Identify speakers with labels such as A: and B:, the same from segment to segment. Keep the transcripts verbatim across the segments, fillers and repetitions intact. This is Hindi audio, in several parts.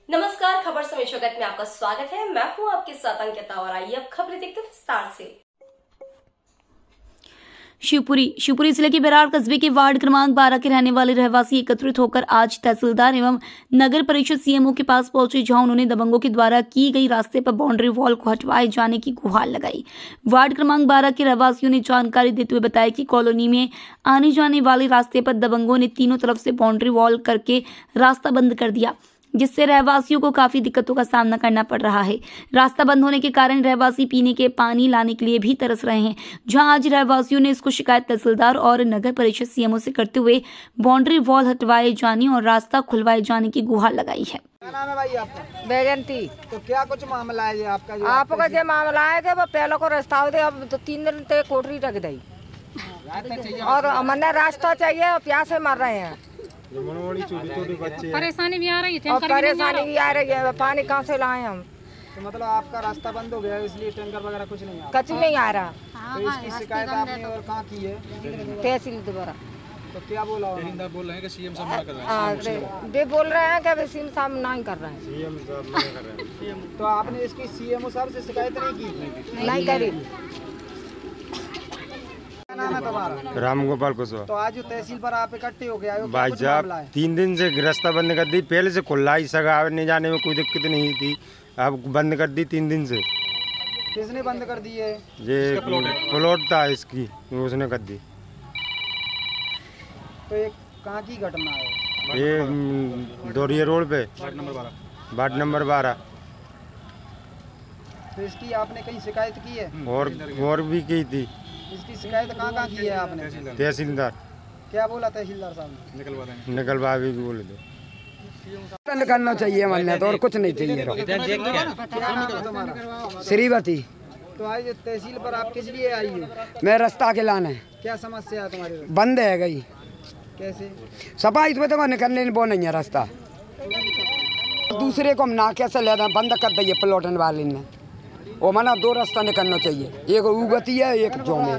A: नमस्कार, खबर समय जगत में आपका स्वागत है। मैं हूं आपके साथ अंकिता और आइए अब खबरें देखते हैं विस्तार से।
B: शिवपुरी शिवपुरी जिले के बेरार कस्बे के वार्ड क्रमांक बारह के रहने वाले रहवासी एकत्रित होकर आज तहसीलदार एवं नगर परिषद सीएमओ के पास पहुंचे, जहां उन्होंने दबंगों के द्वारा की गई रास्ते पर बाउंड्री वॉल को हटवाए जाने की गुहार लगाई। वार्ड क्रमांक बारह के रहवासियों ने जानकारी देते हुए बताया कि कॉलोनी में आने जाने वाले रास्ते पर दबंगों ने तीनों तरफ से बाउंड्री वॉल करके रास्ता बंद कर दिया, जिससे रहवासियों को काफी दिक्कतों का सामना करना पड़ रहा है। रास्ता बंद होने के कारण रहवासी पीने के पानी लाने के लिए भी तरस रहे हैं, जहां आज रहवासियों ने इसको शिकायत तहसीलदार और नगर परिषद सीएमओ से करते हुए बाउंड्री वॉल हटवाए जाने और रास्ता खुलवाए जाने की गुहार लगाई है।
C: क्या नाम है भाई आपका?
D: बैजंती।
C: तो क्या कुछ मामला है ये आपका? जो
D: आपका जो मामला है कि वो पहले को रास्ता दे, अब तो तीन दिन तक कोठरी रख दी और हमने रास्ता चाहिए, प्यासे मर रहे हैं,
E: परेशानी भी आ रही है,
D: और परेशानी भी आ रही है, पानी कहाँ से लाए हम?
C: तो मतलब आपका रास्ता बंद हो गया इसलिए टैंकर वगैरह कुछ नहीं आ
D: कुछ नहीं आ रहा।
C: तो इसकी शिकायत आपने और कहाँ की है?
D: तहसील द्वारा।
C: तो क्या बोला उन्होंने?
F: बोल रहे हैं कि सीएम साहब मना कर रहे हैं।
D: वे बोल रहे हैं कि सीएम साहब नहीं कर रहे हैं।
F: सीएम साहब मना कर रहे हैं।
C: तो आपने इसकी सीएमओ साहब से शिकायत नहीं की?
D: नहीं करी।
C: क्या नाम है तुम्हारा?
G: राम गोपाल कुशवाहा।
C: तो आज जो तहसील पर आप इकट्ठे हो गए हो,
G: भाई साहब तीन दिन से रास्ता बंद कर दी, पहले से खुला ही सगा आने जाने में कोई दिक्कत नहीं थी, अब बंद कर दी तीन दिन से।
C: किसने बंद कर दी है?
G: ये प्लॉट था इसकी, उसने कर दी।
C: तो ये कहाँ की घटना है?
G: ये दोरिया रोड पे वार्ड नंबर बारह।
C: तो इसकी आपने कहीं शिकायत की है?
G: और और भी की थी।
C: इसकी शिकायत कहाँ कहाँ की है आपने?
G: तहसीलदार।
C: क्या बोला तहसीलदार साहब ने?
F: निकलवा देंगे।
G: निकलवा भी बोले दो।
H: निकलना चाहिए मन तो और कुछ नहीं चाहिए। श्रीवती।
C: तो आज तहसील पर आप किस लिए आई हो?
H: मैं रास्ता के लाना है।
C: क्या समस्या है तुम्हारे?
H: बंद है गई।
C: कैसे?
H: सफाई इसमें तो निकलने वो नहीं है रास्ता। दूसरे को हम ना कैसे ले रहे बंद कर दिए प्लॉटन वाले ने। वो मना दो रास्ता निकलना चाहिए, एक उगती है एक जो में।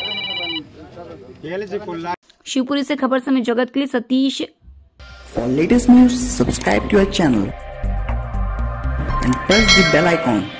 B: शिवपुरी से खबर समय जगत के लिए Satish.
I: For latest news, subscribe to our channel and press the bell icon.